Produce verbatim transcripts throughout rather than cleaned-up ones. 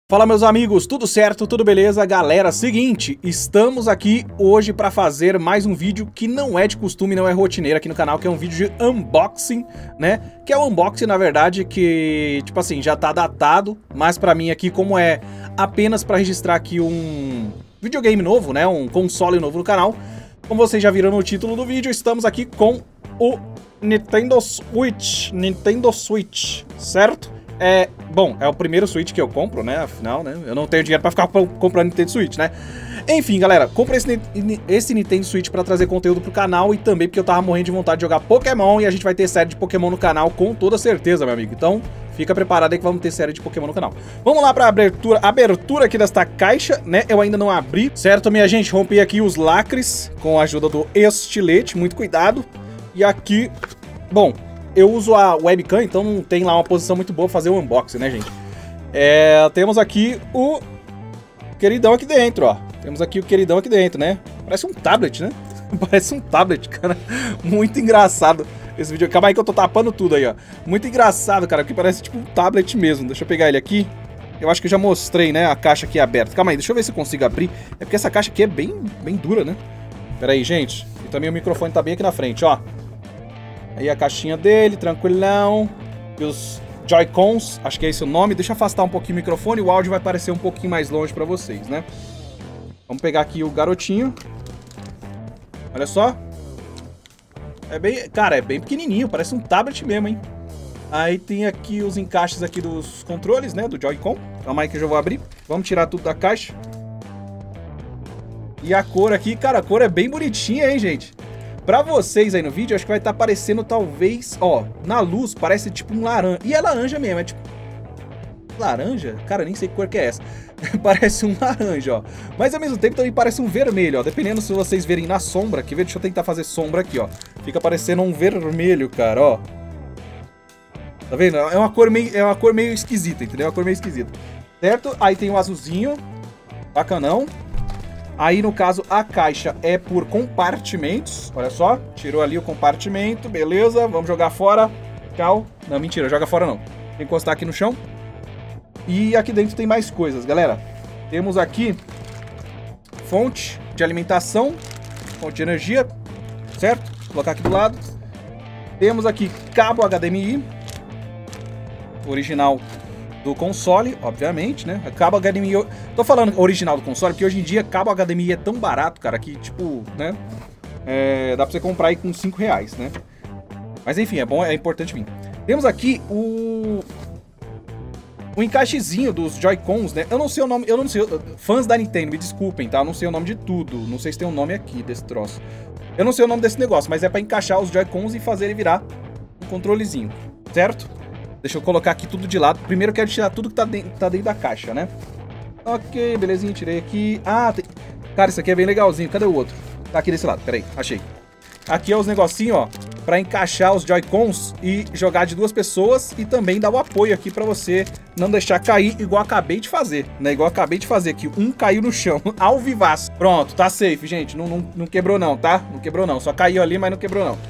Fala meus amigos, tudo certo? Tudo beleza? Galera, seguinte, estamos aqui hoje para fazer mais um vídeo que não é de costume, não é rotineiro aqui no canal, que é um vídeo de unboxing, né? Que é um unboxing, na verdade, que, tipo assim, já tá datado, mas pra mim aqui, como é apenas para registrar aqui um videogame novo, né? Um console novo no canal, como vocês já viram no título do vídeo, estamos aqui com o Nintendo Switch, Nintendo Switch, certo? É, bom, é o primeiro Switch que eu compro, né, afinal, né, eu não tenho dinheiro pra ficar comprando Nintendo Switch, né. Enfim, galera, comprei esse, esse Nintendo Switch pra trazer conteúdo pro canal e também porque eu tava morrendo de vontade de jogar Pokémon e a gente vai ter série de Pokémon no canal com toda certeza, meu amigo. Então, fica preparado aí que vamos ter série de Pokémon no canal. Vamos lá pra abertura, abertura aqui desta caixa, né, eu ainda não abri, certo, minha gente? Rompi aqui os lacres com a ajuda do estilete, muito cuidado. E aqui, bom... eu uso a webcam, então não tem lá uma posição muito boa pra fazer o unboxing, né, gente? É, temos aqui o queridão aqui dentro, ó. Temos aqui o queridão aqui dentro, né? Parece um tablet, né? Parece um tablet, cara. Muito engraçado esse vídeo. Calma aí que eu tô tapando tudo aí, ó. Muito engraçado, cara, porque parece tipo um tablet mesmo. Deixa eu pegar ele aqui. Eu acho que eu já mostrei, né, a caixa aqui aberta. Calma aí, deixa eu ver se eu consigo abrir. É porque essa caixa aqui é bem, bem dura, né? Pera aí, gente. E também o microfone tá bem aqui na frente, ó. Aí a caixinha dele, tranquilão. E os Joy-Cons, acho que é esse o nome. Deixa eu afastar um pouquinho o microfone, o áudio vai parecer um pouquinho mais longe pra vocês, né? Vamos pegar aqui o garotinho. Olha só. É bem... cara, é bem pequenininho, parece um tablet mesmo, hein? Aí tem aqui os encaixes aqui dos controles, né? Do Joy-Con. Calma aí que eu já vou abrir. Vamos tirar tudo da caixa. E a cor aqui, cara, a cor é bem bonitinha, hein, gente? Pra vocês aí no vídeo, acho que vai estar tá parecendo talvez, ó, na luz parece tipo um laranja. E é laranja mesmo, é tipo... laranja? Cara, nem sei que cor que é essa. Parece um laranja, ó. Mas ao mesmo tempo também parece um vermelho, ó. Dependendo se vocês verem na sombra, aqui, deixa eu tentar fazer sombra aqui, ó. Fica parecendo um vermelho, cara, ó. Tá vendo? É uma cor meio, é uma cor meio esquisita, entendeu? É uma cor meio esquisita. Certo? Aí tem o azulzinho. Bacanão. Aí, no caso, a caixa é por compartimentos. Olha só, tirou ali o compartimento, beleza. Vamos jogar fora. Tchau. Não, mentira, joga fora não. Tem que encostar aqui no chão. E aqui dentro tem mais coisas, galera. Temos aqui fonte de alimentação, fonte de energia, certo? Vou colocar aqui do lado. Temos aqui cabo H D M I, original do console, obviamente, né? Cabo H D M I... tô falando original do console, porque hoje em dia cabo H D M I é tão barato, cara, que, tipo, né? É, dá pra você comprar aí com cinco reais, né? Mas, enfim, é bom, é importante vir. Temos aqui o... o encaixezinho dos Joy-Cons, né? Eu não sei o nome... eu não sei... fãs da Nintendo, me desculpem, tá? Eu não sei o nome de tudo. Não sei se tem um nome aqui desse troço. Eu não sei o nome desse negócio, mas é pra encaixar os Joy-Cons e fazer ele virar um controlezinho, certo? Deixa eu colocar aqui tudo de lado. Primeiro eu quero tirar tudo que tá dentro, tá dentro da caixa, né? Ok, belezinha, tirei aqui. Ah, tem... cara, isso aqui é bem legalzinho. Cadê o outro? Tá aqui desse lado, peraí, achei. Aqui é os negocinhos, ó, pra encaixar os Joy-Cons e jogar de duas pessoas e também dar o apoio aqui pra você não deixar cair igual acabei de fazer, né? Igual acabei de fazer aqui. Um caiu no chão, ao vivaço. Pronto, tá safe, gente. Não, não, não quebrou não, tá? Não quebrou não. Só caiu ali, mas não quebrou não.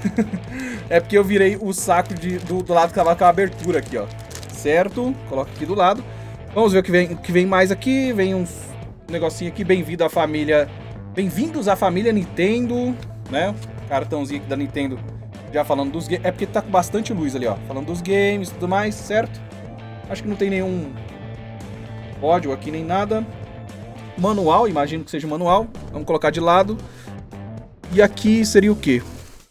É porque eu virei o saco de, do, do lado que tava com a abertura aqui, ó. Certo? Coloca aqui do lado. Vamos ver o que vem, o que vem mais aqui. Vem um negocinho aqui. Bem-vindo à família... Bem-vindos à família Nintendo, né? Cartãozinho aqui da Nintendo já falando dos games. É porque tá com bastante luz ali, ó. Falando dos games e tudo mais, certo? Acho que não tem nenhum código aqui, nem nada. Manual, imagino que seja manual. Vamos colocar de lado. E aqui seria o quê?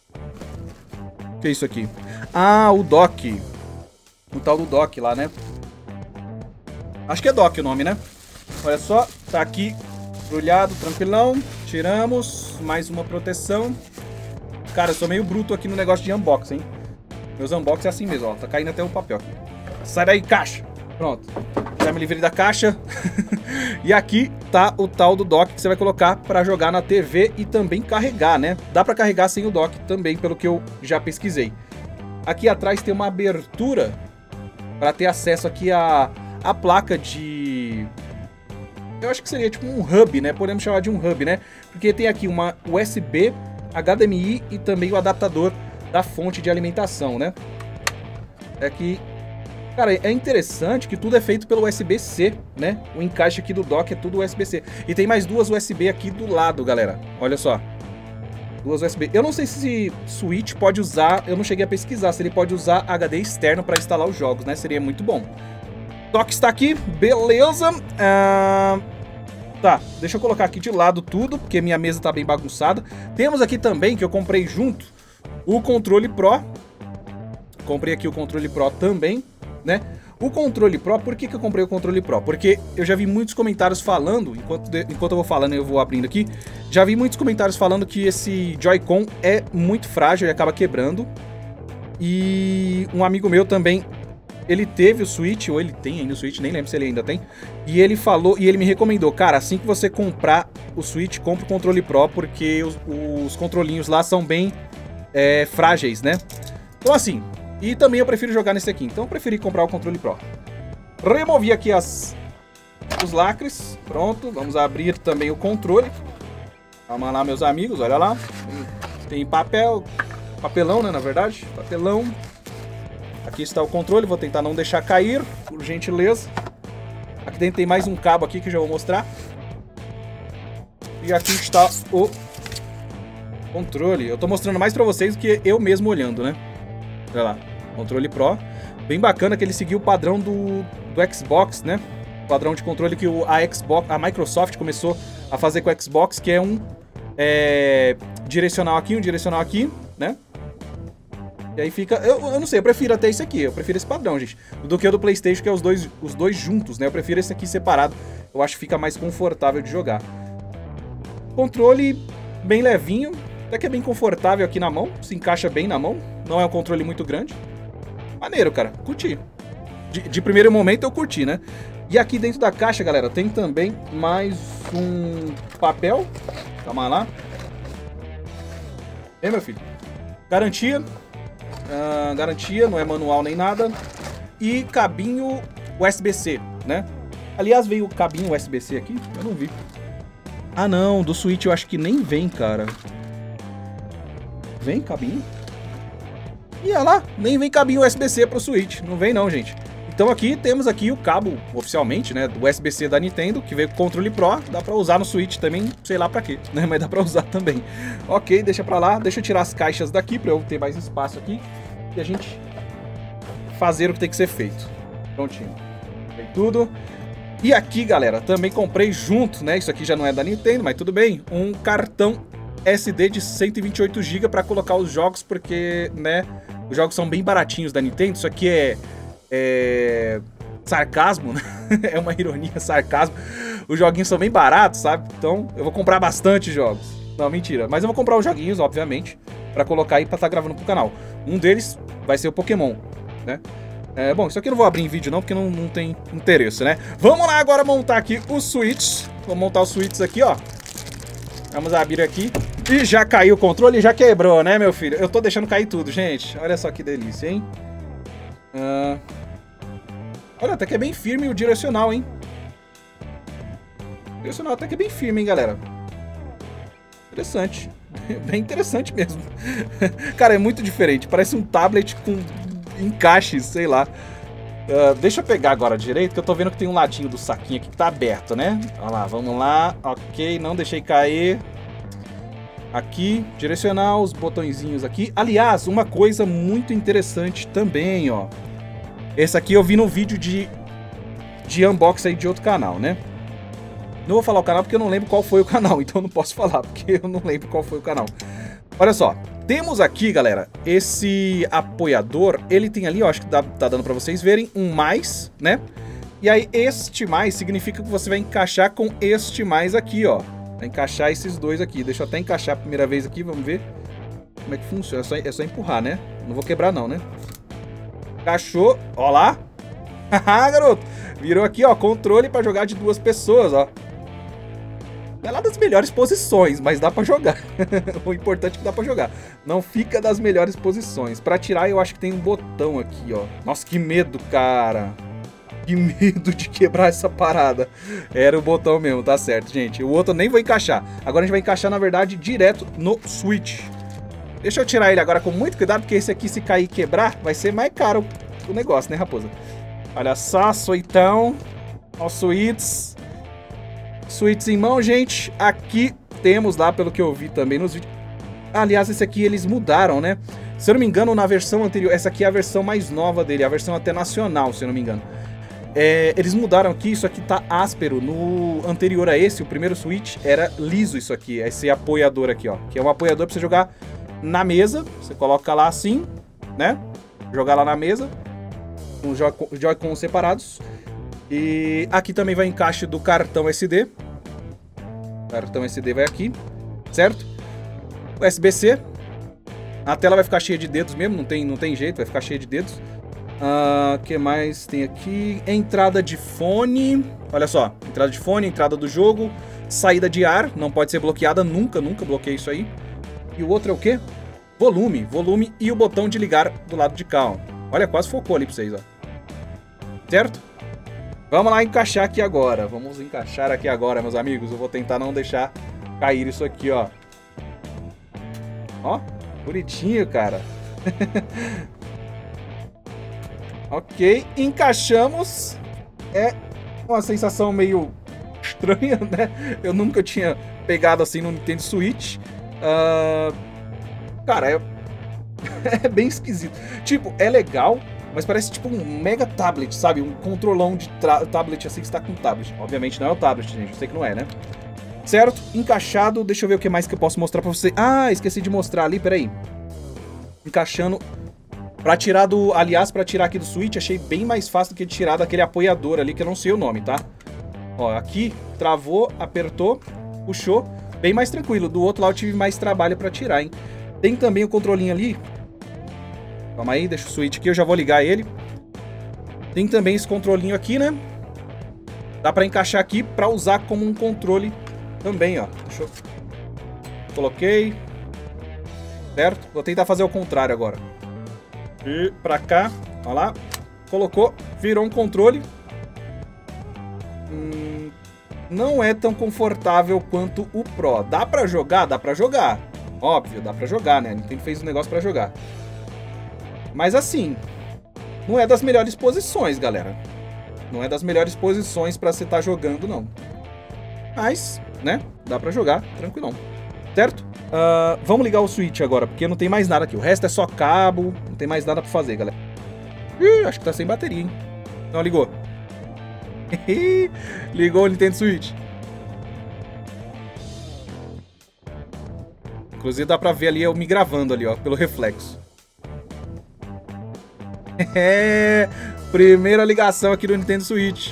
O que é isso aqui? Ah, o dock. O tal do dock lá, né? Acho que é dock o nome, né? Olha só, tá aqui embrulhado, tranquilão. Tiramos, mais uma proteção. Cara, eu sou meio bruto aqui no negócio de unboxing, hein? Meus unboxing é assim mesmo, ó. Tá caindo até o papel aqui. Sai daí, caixa! Pronto. Já me livrei da caixa. E aqui tá o tal do dock que você vai colocar pra jogar na T V e também carregar, né? Dá pra carregar sem o dock também, pelo que eu já pesquisei. Aqui atrás tem uma abertura pra ter acesso aqui à, à placa de... eu acho que seria tipo um hub, né? Podemos chamar de um hub, né? Porque tem aqui uma U S B, H D M I e também o adaptador da fonte de alimentação, né? Aqui Cara, é interessante que tudo é feito pelo U S B C, né? O encaixe aqui do dock é tudo U S B C. E tem mais duas U S B aqui do lado, galera. Olha só. Duas U S B. Eu não sei se Switch pode usar, eu não cheguei a pesquisar, se ele pode usar H D externo para instalar os jogos, né? Seria muito bom. Dock está aqui, beleza. Ah, tá, deixa eu colocar aqui de lado tudo, porque minha mesa tá bem bagunçada. Temos aqui também, que eu comprei junto, o controle Pro. Comprei aqui o controle Pro também, né? O controle Pro, por que que eu comprei o controle Pro? Porque eu já vi muitos comentários falando, enquanto, de, enquanto eu vou falando eu vou abrindo aqui, já vi muitos comentários falando que esse Joy-Con é muito frágil e acaba quebrando. E um amigo meu também, ele teve o Switch, ou ele tem ainda o Switch, nem lembro se ele ainda tem, e ele falou, e ele me recomendou, cara, assim que você comprar o Switch, compra o controle Pro, porque os, os controlinhos lá são bem é, frágeis, né? Então assim... E também eu prefiro jogar nesse aqui, então eu preferi comprar o controle Pro. Removi aqui as, os lacres, pronto, vamos abrir também o controle. Calma lá, meus amigos, olha lá. Tem, tem papel, papelão, né, na verdade, papelão. Aqui está o controle, vou tentar não deixar cair, por gentileza. Aqui dentro tem mais um cabo aqui que eu já vou mostrar. E aqui está o controle. Eu tô mostrando mais pra vocês do que eu mesmo olhando, né? Olha lá, controle Pro. Bem bacana que ele seguiu o padrão do, do Xbox, né? O padrão de controle que o, a Xbox, a Microsoft começou a fazer com o Xbox, que é um é, direcional aqui, um direcional aqui, né? E aí fica... Eu, eu não sei, eu prefiro até esse aqui, eu prefiro esse padrão, gente. Do que o do PlayStation, que é os dois, os dois juntos, né? Eu prefiro esse aqui separado. Eu acho que fica mais confortável de jogar. Controle bem levinho. Até que é bem confortável aqui na mão, se encaixa bem na mão, não é um controle muito grande. Maneiro, cara, curti. De, de primeiro momento eu curti, né? E aqui dentro da caixa, galera, tem também mais um papel. Calma lá. É, meu filho? Garantia. Uh, garantia, não é manual nem nada. E cabinho U S B C, né? Aliás, veio o cabinho U S B C aqui, eu não vi. Ah, não, do Switch eu acho que nem vem, cara. Vem cabinho? E olha lá, nem vem cabinho U S B C pro Switch. Não vem não, gente. Então aqui temos aqui o cabo, oficialmente, né, do U S B C da Nintendo, que veio com o controle Pro. Dá pra usar no Switch também, sei lá pra quê, né, mas dá pra usar também. Ok, deixa pra lá. Deixa eu tirar as caixas daqui pra eu ter mais espaço aqui. E a gente fazer o que tem que ser feito. Prontinho. Tem tudo. E aqui, galera, também comprei junto, né, isso aqui já não é da Nintendo, mas tudo bem, um cartão S D de cento e vinte e oito gigas para colocar os jogos, porque, né, os jogos são bem baratinhos da Nintendo. Isso aqui é, é sarcasmo, né? É uma ironia, sarcasmo. Os joguinhos são bem baratos, sabe? Então eu vou comprar bastante jogos. Não, mentira. Mas eu vou comprar os joguinhos, obviamente, para colocar aí para estar gravando pro canal. Um deles vai ser o Pokémon, né? É, bom, isso aqui eu não vou abrir em vídeo não, porque não, não tem interesse, né? Vamos lá agora montar aqui o Switch. Vou montar os Switches aqui, ó. Vamos abrir aqui. E já caiu o controle e já quebrou, né, meu filho? Eu tô deixando cair tudo, gente. Olha só que delícia, hein? Uh... Olha, até que é bem firme o direcional, hein? O direcional até que é bem firme, hein, galera? Interessante. Bem interessante mesmo. Cara, é muito diferente. Parece um tablet com encaixes, sei lá. Uh, deixa eu pegar agora direito, que eu tô vendo que tem um ladinho do saquinho aqui que tá aberto, né? Olha lá, vamos lá. Ok, não deixei cair. Aqui, direcional, os botõezinhos aqui. Aliás, uma coisa muito interessante também, ó. Esse aqui eu vi no vídeo de, de unboxing aí de outro canal, né? Não vou falar o canal porque eu não lembro qual foi o canal, então eu não posso falar porque eu não lembro qual foi o canal. Olha só, temos aqui, galera, esse apoiador, ele tem ali, ó, acho que dá, tá dando pra vocês verem, um mais, né? E aí este mais significa que você vai encaixar com este mais aqui, ó. Vai encaixar esses dois aqui. Deixa eu até encaixar a primeira vez aqui, vamos ver como é que funciona. É só, é só empurrar, né? Não vou quebrar não, né? Encaixou, ó lá. Haha, garoto. Virou aqui, ó, controle pra jogar de duas pessoas, ó. Não é lá das melhores posições, mas dá pra jogar. O importante é que dá pra jogar. Não fica das melhores posições. Pra tirar, eu acho que tem um botão aqui, ó. Nossa, que medo, cara. Que medo de quebrar essa parada. Era o botão mesmo, tá certo, gente. O outro eu nem vou encaixar. Agora a gente vai encaixar, na verdade, direto no Switch. Deixa eu tirar ele agora com muito cuidado, porque esse aqui, se cair e quebrar, vai ser mais caro o negócio, né, raposa? Olha só, suitão. Ó, suítes. Suítes em mão, gente. Aqui temos lá, pelo que eu vi também nos vídeos. Aliás, esse aqui eles mudaram, né? Se eu não me engano, na versão anterior... Essa aqui é a versão mais nova dele. A versão até nacional, se eu não me engano. É, eles mudaram aqui. Isso aqui tá áspero. No anterior a esse, o primeiro Switch, era liso isso aqui. Esse apoiador aqui, ó. Que é um apoiador pra você jogar na mesa. Você coloca lá assim, né? Jogar lá na mesa. Com os Joy-Cons separados. E aqui também vai encaixe do cartão S D. O cartão S D vai aqui, certo? U S B C. A tela vai ficar cheia de dedos mesmo, não tem, não tem jeito, vai ficar cheia de dedos. O uh, que mais tem aqui? Entrada de fone. Olha só, entrada de fone, entrada do jogo. Saída de ar, não pode ser bloqueada, nunca, nunca bloqueei isso aí. E o outro é o quê? Volume, volume e o botão de ligar do lado de cá, ó. Olha, quase focou ali pra vocês, ó. Certo? Vamos lá encaixar aqui agora. Vamos encaixar aqui agora, meus amigos. Eu vou tentar não deixar cair isso aqui, ó. Ó, bonitinho, cara. Ok, encaixamos. É uma sensação meio estranha, né? Eu nunca tinha pegado assim no Nintendo Switch. Uh... Cara, é... é bem esquisito. Tipo, é legal, mas parece tipo um mega tablet, sabe? Um controlão de tablet assim que está com tablet. Obviamente não é o tablet, gente. Eu sei que não é, né? Certo? Encaixado. Deixa eu ver o que mais que eu posso mostrar pra você. Ah, esqueci de mostrar ali, peraí. Encaixando. Pra tirar do... Aliás, pra tirar aqui do Switch, achei bem mais fácil do que tirar daquele apoiador ali, que eu não sei o nome, tá? Ó, aqui, travou, apertou, puxou. Bem mais tranquilo. Do outro lado eu tive mais trabalho pra tirar, hein? Tem também o controlinho ali. Calma aí, deixa o Switch aqui, eu já vou ligar ele. Tem também esse controlinho aqui, né? Dá pra encaixar aqui pra usar como um controle também, ó. Deixa eu... Coloquei. Certo? Vou tentar fazer o contrário agora. E pra cá, ó lá. Colocou, virou um controle. Hum, não é tão confortável quanto o Pro. Dá pra jogar? Dá pra jogar. Óbvio, dá pra jogar, né? A Nintendo fez um negócio pra jogar. Mas assim, não é das melhores posições, galera. Não é das melhores posições pra você estar jogando, não. Mas, né? Dá pra jogar, tranquilão. Certo? Uh, vamos ligar o Switch agora, porque não tem mais nada aqui. O resto é só cabo, não tem mais nada pra fazer, galera. Ih, acho que tá sem bateria, hein? Não, ligou. Ligou o Nintendo Switch. Inclusive dá pra ver ali eu me gravando ali, ó, pelo reflexo. É, primeira ligação aqui do Nintendo Switch.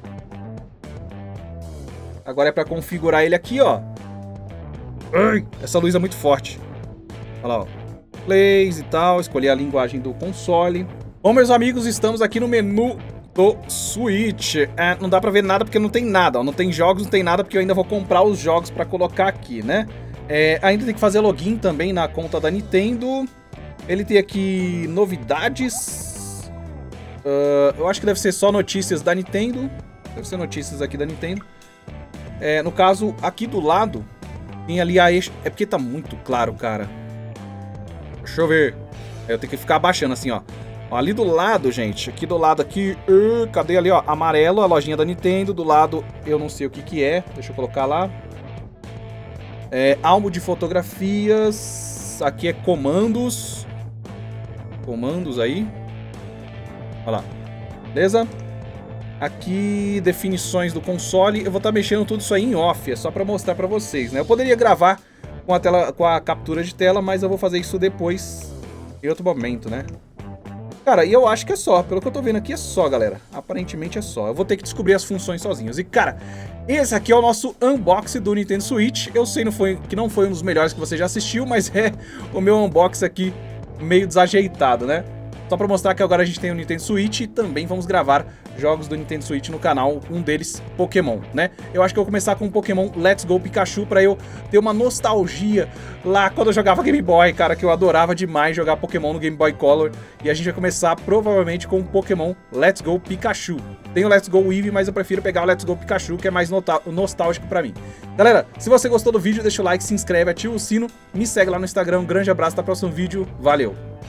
Agora é pra configurar ele aqui, ó. Ai, essa luz é muito forte. Olha lá, ó. Plays e tal, escolher a linguagem do console. Bom, meus amigos, estamos aqui no menu do Switch. É, não dá pra ver nada porque não tem nada, ó. Não tem jogos, não tem nada porque eu ainda vou comprar os jogos pra colocar aqui, né? É, ainda tem que fazer login também na conta da Nintendo. Ele tem aqui novidades. Uh, eu acho que deve ser só notícias da Nintendo. Deve ser notícias aqui da Nintendo. É, no caso, aqui do lado tem ali a... Ex... É porque tá muito claro, cara. Deixa eu ver. Eu tenho que ficar abaixando assim, ó. Ó, ali do lado, gente. Aqui do lado aqui. Uh, cadê ali, ó? Amarelo, a lojinha da Nintendo. Do lado, eu não sei o que que é. Deixa eu colocar lá. É, álbum de fotografias. Aqui é comandos. Comandos aí. Olha lá. Beleza? Aqui, definições do console. Eu vou estar mexendo tudo isso aí em off. É só pra mostrar pra vocês, né? Eu poderia gravar com a, tela, com a captura de tela, mas eu vou fazer isso depois, em outro momento, né? Cara, e eu acho que é só. Pelo que eu tô vendo aqui, é só, galera. Aparentemente é só. Eu vou ter que descobrir as funções sozinhos. E, cara, esse aqui é o nosso unboxing do Nintendo Switch. Eu sei não foi, que não foi um dos melhores que você já assistiu, mas é o meu unboxing aqui meio desajeitado, né? Só pra mostrar que agora a gente tem o Nintendo Switch e também vamos gravar jogos do Nintendo Switch no canal, um deles Pokémon, né? Eu acho que eu vou começar com o Pokémon Let's Go Pikachu pra eu ter uma nostalgia lá quando eu jogava Game Boy, cara, que eu adorava demais jogar Pokémon no Game Boy Color. E a gente vai começar provavelmente com o Pokémon Let's Go Pikachu. Tem o Let's Go Eevee, mas eu prefiro pegar o Let's Go Pikachu, que é mais nostálgico pra mim. Galera, se você gostou do vídeo, deixa o like, se inscreve, ativa o sino, me segue lá no Instagram. Um grande abraço, até o próximo vídeo, valeu!